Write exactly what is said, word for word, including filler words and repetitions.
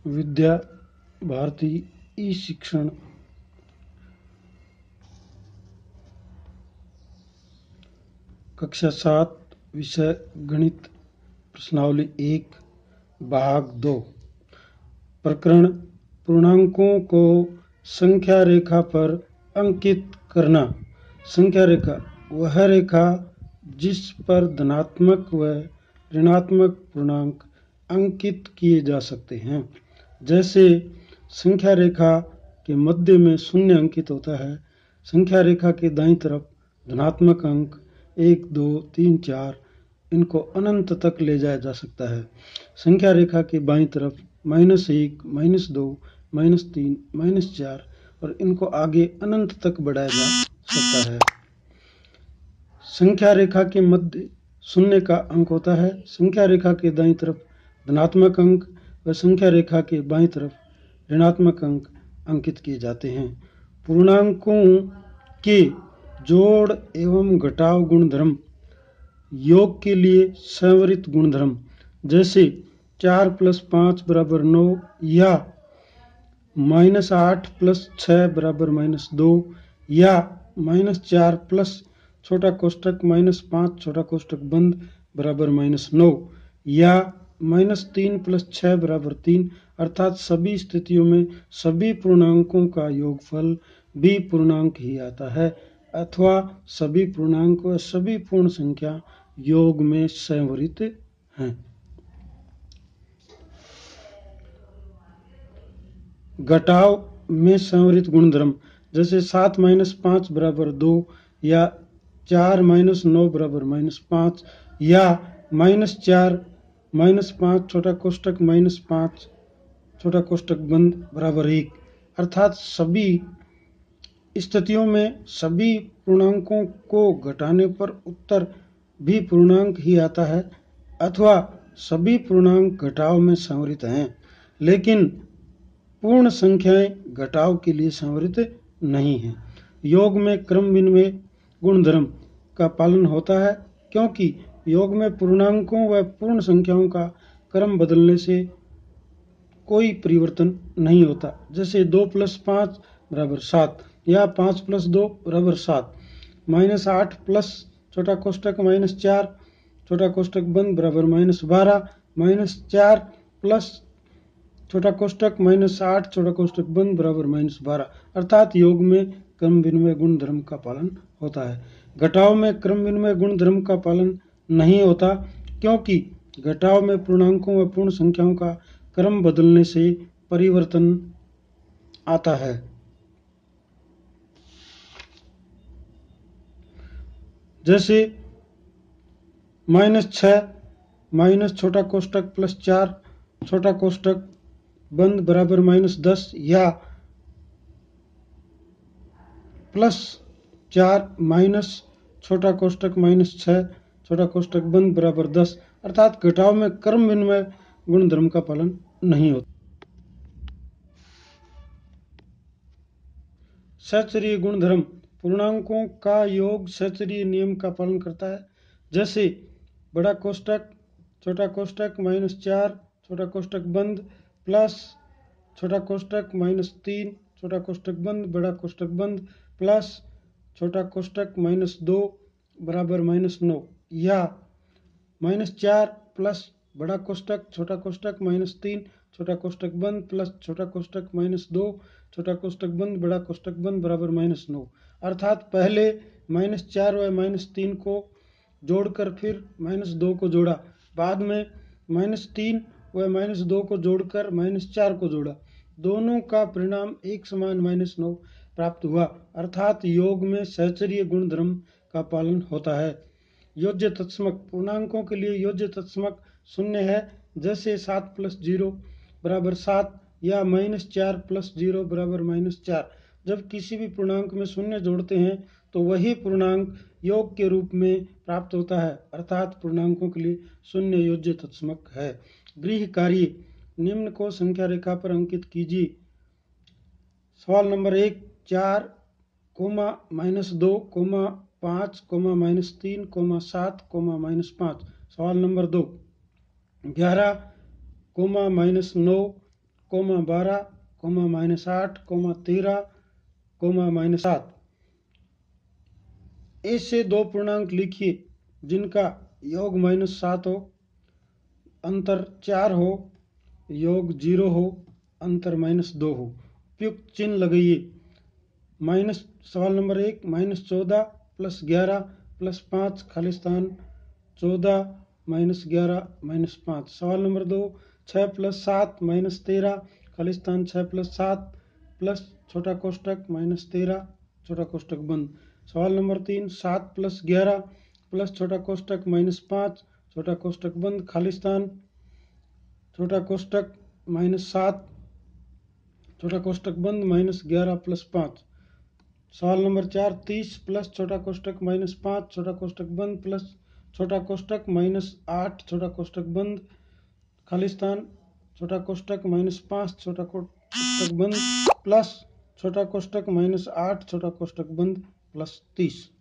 विद्या भारती ई शिक्षण कक्षा सात विषय गणित प्रश्नावली एक भाग दो। प्रकरण पूर्णांकों को संख्या रेखा पर अंकित करना। संख्या रेखा वह रेखा जिस पर धनात्मक व ऋणात्मक पूर्णांक अंकित किए जा सकते हैं। जैसे संख्या रेखा के मध्य में शून्य अंकित होता है। संख्या रेखा के दाईं तरफ धनात्मक अंक एक दो तीन चार इनको अनंत तक ले जाया जा सकता है। संख्या रेखा के बाईं तरफ माइनस एक माइनस दो माइनस तीन माइनस चार और इनको आगे अनंत तक बढ़ाया जा सकता है। संख्या रेखा के मध्य शून्य का अंक होता है। संख्या रेखा के दाईं तरफ धनात्मक अंक व संख्या रेखा के बाईं तरफ ऋणात्मक अंक अंकित किए जाते हैं। पूर्णांकों के जोड़ एवं घटाव गुणधर्म योग के लिए संवरित गुणधर्म, जैसे चार प्लस पाँच बराबर नौ या माइनस आठ प्लस छः बराबर माइनस दो या माइनस चार प्लस छोटा कोष्टक माइनस पाँच छोटा कोष्टक बंद बराबर माइनस नौ या माइनस तीन प्लस छः बराबर तीन, अर्थात सभी स्थितियों में सभी पूर्णांकों का योगफल भी पूर्णांक ही आता है अथवा सभी पूर्णांक व सभी पूर्ण संख्या योग में संवरित हैं। घटाव में संवरित गुणधर्म, जैसे सात माइनस पाँच बराबर दो या चार माइनस नौ बराबर माइनस पाँच या माइनस चार माइनस पाँच छोटा कोष्टक माइनस पाँच छोटा कोष्टक बंद बराबर एक, अर्थात सभी स्थितियों में सभी पूर्णांकों को घटाने पर उत्तर भी पूर्णांक ही आता है अथवा सभी पूर्णांक घटाव में संवरित हैं, लेकिन पूर्ण संख्याएं घटाव के लिए संवरित नहीं हैं। योग में क्रम विनिमय गुणधर्म का पालन होता है, क्योंकि योग में पूर्णांकों व पूर्ण संख्याओं का क्रम बदलने से कोई परिवर्तन नहीं होता। जैसे दो प्लस पाँच बराबर सात या पाँच प्लस दो बराबर सात, माइनस आठ प्लस छोटा कोष्टक माइनस चार छोटा कोष्टक बंद बराबर माइनस बारह, माइनस चार प्लस छोटा कोष्टक माइनस आठ छोटा कोष्टक बंद बराबर माइनस बारह, अर्थात योग में क्रम विनिमय गुण धर्म का पालन होता है। घटाव में क्रम विनिमय गुण धर्म का पालन नहीं होता, क्योंकि घटाव में पूर्णांकों व पूर्ण संख्याओं का क्रम बदलने से परिवर्तन आता है। जैसे माइनस छः माइनस छोटा कोष्टक प्लस चार छोटा कोष्टक बंद बराबर माइनस दस या प्लस चार माइनस छोटा कोष्टक माइनस छः छोटा कोष्टक बंद बराबर दस, अर्थात घटाव में क्रम विनिमय गुण धर्म का पालन नहीं होता। सहचर्य गुणधर्म पूर्णांकों का योग सहचर्य नियम का पालन करता है। जैसे बड़ा कोष्टक छोटा कोष्टक माइनस चार छोटा कोष्टक बंद प्लस छोटा कोष्टक माइनस तीन छोटा कोष्टक बंद बड़ा कोष्टक बंद प्लस छोटा कोष्टक माइनस दो बराबर माइनस नौ या माइनस चार प्लस बड़ा कोष्टक छोटा कोष्टक माइनस तीन छोटा कोष्टक बंद प्लस छोटा कोष्टक माइनस दो छोटा कोष्टक बंद बड़ा कोष्टक बंद बराबर माइनस नौ, अर्थात पहले माइनस चार व माइनस तीन को जोड़कर फिर माइनस दो को जोड़ा, बाद में माइनस तीन व माइनस दो को जोड़कर माइनस चार को जोड़ा, दोनों का परिणाम एक समान माइनस नौ प्राप्त हुआ, अर्थात योग में सहचर्य गुण धर्म का पालन होता है। योज्य तत्समक पूर्णांकों के लिए योज्य तत्समक शून्य है। जैसे सात प्लस जीरो बराबर सात या माइनस चार प्लस जीरो बराबर माइनस चार। जब किसी भी पूर्णांक में शून्य जोड़ते हैं तो वही पूर्णांक योग के रूप में प्राप्त होता है, अर्थात पूर्णांकों के लिए शून्य योज्य तत्समक है। गृह कार्य निम्न को संख्या रेखा पर अंकित कीजिए। सवाल नंबर एक, चार कोमा माइनस दो कोमा पाँच कोमा माइनस तीन कोमा सात कोमा माइनस पाँच। सवाल नंबर दो, ग्यारह कोमा माइनस नौ कोमा बारह, कोमा माइनस आठ, कोमा तेरह, कोमा माइनस सात। ऐसे दो पूर्णांक लिखिए जिनका योग माइनस सात हो, अंतर चार हो, योग जीरो हो, अंतर माइनस दो हो। उपयुक्त चिन्ह लगाइए। माइनस सवाल नंबर एक, माइनस चौदह प्लस ग्यारह प्लस पाँच खाली स्थान चौदह माइनस ग्यारह माइनस पाँच। सवाल नंबर दो, छः प्लस सात माइनस तेरह खाली स्थान छः प्लस सात प्लस छोटा कोष्टक माइनस तेरह छोटा कोष्टक बंद। सवाल नंबर तीन, सात प्लस ग्यारह प्लस छोटा कोष्टक माइनस पाँच छोटा कोष्टक बंद खाली स्थान छोटा कोष्टक माइनस सात छोटा कोष्टक बंद माइनस ग्यारह प्लस पाँच। सवाल नंबर चार, तीस प्लस छोटा कोष्टक माइनस पाँच छोटा कोष्टक बंद प्लस छोटा कोष्टक माइनस आठ छोटा कोष्टक बंद खाली स्थान छोटा कोष्टक माइनस पाँच छोटा कोष्टक बंद प्लस छोटा कोष्टक माइनस आठ छोटा कोष्टक बंद प्लस तीस।